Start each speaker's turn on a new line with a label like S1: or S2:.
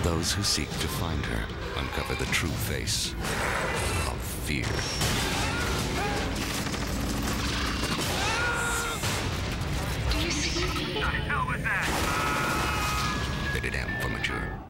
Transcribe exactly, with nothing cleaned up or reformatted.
S1: Those who seek to find her uncover the true face of fear.
S2: Do you see me?
S1: Rated M for mature.